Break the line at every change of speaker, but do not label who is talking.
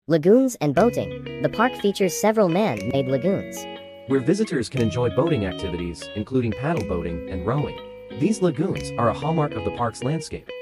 Lagoons and Boating. The park features several man-made lagoons,
where visitors can enjoy boating activities, including paddle boating and rowing. These lagoons are a hallmark of the park's landscape.